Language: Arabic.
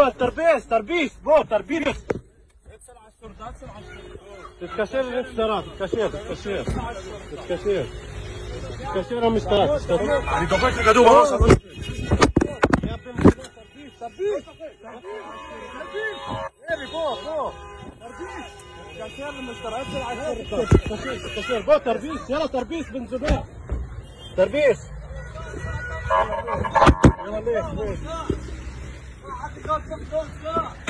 بو تربيس بو تربيس. تتكسر الاشتراك تتكسر المشترك. يعني كفاك القدوم خلاص. تربيس كسر بو تربيس. يلا تربيس بن زبير تربيس. يلا ليش